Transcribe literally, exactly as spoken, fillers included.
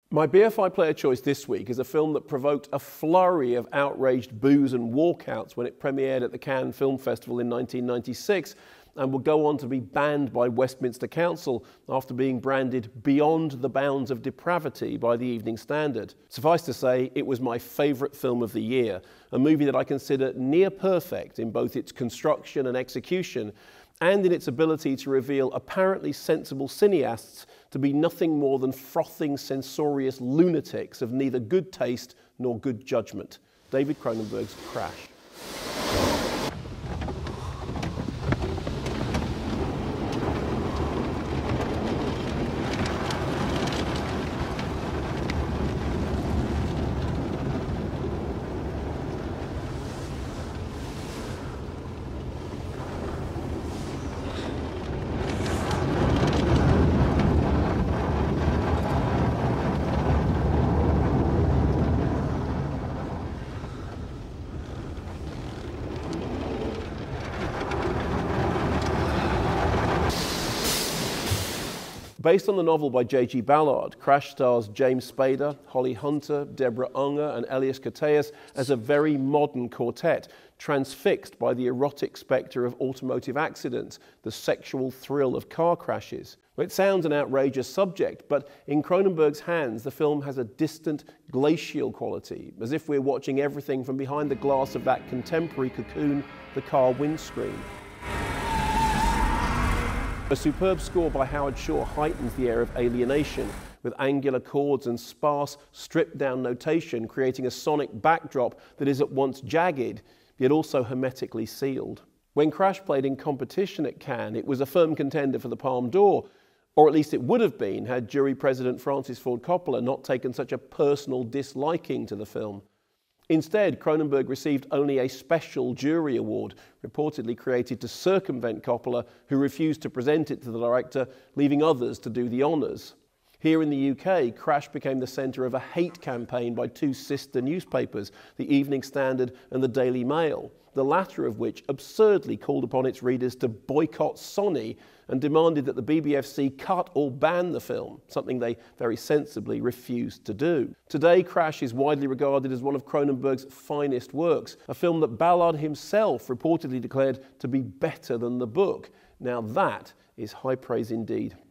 My B F I player choice this week is a film that provoked a flurry of outraged boos and walkouts when it premiered at the Cannes Film Festival in nineteen ninety-six and will go on to be banned by Westminster Council after being branded beyond the bounds of depravity by the Evening Standard. Suffice to say, it was my favourite film of the year, a movie that I consider near perfect in both its construction and execution, and in its ability to reveal apparently sensible cineasts to be nothing more than frothing, censorious lunatics of neither good taste nor good judgment. David Cronenberg's Crash. Based on the novel by J G Ballard, Crash stars James Spader, Holly Hunter, Deborah Unger and Elias Koteas as a very modern quartet, transfixed by the erotic spectre of automotive accidents, the sexual thrill of car crashes. It sounds an outrageous subject, but in Cronenberg's hands, the film has a distant, glacial quality, as if we're watching everything from behind the glass of that contemporary cocoon, the car windscreen. A superb score by Howard Shore heightens the air of alienation, with angular chords and sparse, stripped-down notation creating a sonic backdrop that is at once jagged, yet also hermetically sealed. When Crash played in competition at Cannes, it was a firm contender for the Palme d'Or, or at least it would have been had jury president Francis Ford Coppola not taken such a personal disliking to the film. Instead, Cronenberg received only a special jury award, reportedly created to circumvent Coppola, who refused to present it to the director, leaving others to do the honours. Here in the U K, Crash became the centre of a hate campaign by two sister newspapers, the Evening Standard and the Daily Mail, the latter of which absurdly called upon its readers to boycott Sony and demanded that the B B F C cut or ban the film, something they very sensibly refused to do. Today, Crash is widely regarded as one of Cronenberg's finest works, a film that Ballard himself reportedly declared to be better than the book. Now that is high praise indeed.